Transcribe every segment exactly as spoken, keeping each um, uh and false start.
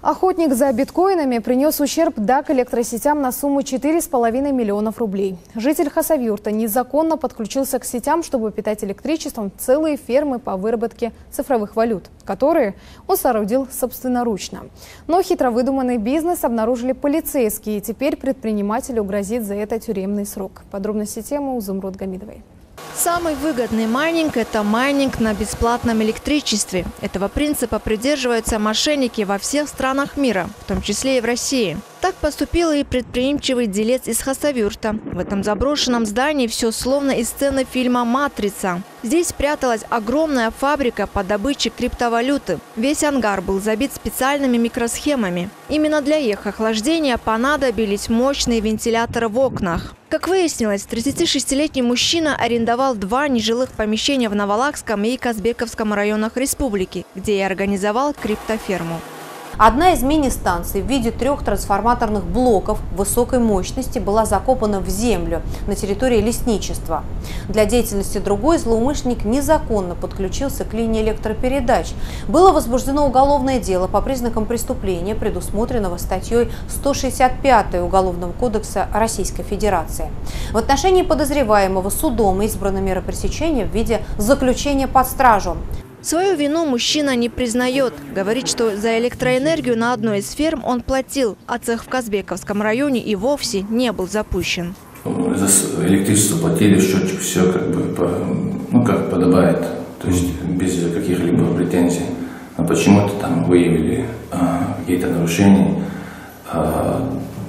Охотник за биткоинами принес ущерб ДАК электросетям на сумму четыре с половиной миллионов рублей. Житель Хасавюрта незаконно подключился к сетям, чтобы питать электричеством целые фермы по выработке цифровых валют, которые он соорудил собственноручно. Но хитро выдуманный бизнес обнаружили полицейские, и теперь предпринимателю грозит за это тюремный срок. Подробности темы у Зумруд Гамидовой. Самый выгодный майнинг – это майнинг на бесплатном электричестве. Этого принципа придерживаются мошенники во всех странах мира, в том числе и в России. Так поступил и предприимчивый делец из Хасавюрта. В этом заброшенном здании все словно из сцены фильма «Матрица». Здесь пряталась огромная фабрика по добыче криптовалюты. Весь ангар был забит специальными микросхемами. Именно для их охлаждения понадобились мощные вентиляторы в окнах. Как выяснилось, тридцатишестилетний мужчина арендовал два нежилых помещения в Навалакском и Казбековском районах республики, где и организовал криптоферму. Одна из мини-станций в виде трех трансформаторных блоков высокой мощности была закопана в землю на территории лесничества. Для деятельности другой злоумышленник незаконно подключился к линии электропередач. Было возбуждено уголовное дело по признакам преступления, предусмотренного статьей сто шестьдесят пятой Уголовного кодекса Российской Федерации. В отношении подозреваемого судом избрана мера пресечения в виде заключения под стражу. Свою вину мужчина не признает. Говорит, что за электроэнергию на одной из ферм он платил, а цех в Казбековском районе и вовсе не был запущен. За электричество платили, счетчик, все как бы, по, ну как подобает, то есть без каких-либо претензий. Но почему-то там выявили а, какие-то нарушения, а,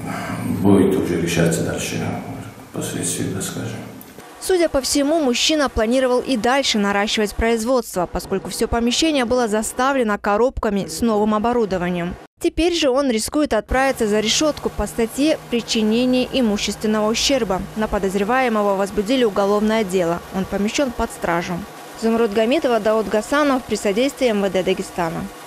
будет уже решаться дальше последствия, так скажем. Судя по всему, мужчина планировал и дальше наращивать производство, поскольку все помещение было заставлено коробками с новым оборудованием. Теперь же он рискует отправиться за решетку по статье «Причинение имущественного ущерба». На подозреваемого возбудили уголовное дело. Он помещен под стражу. Зумруд Гамидова, Дауд Гасанов при содействии эм вэ дэ Дагестана.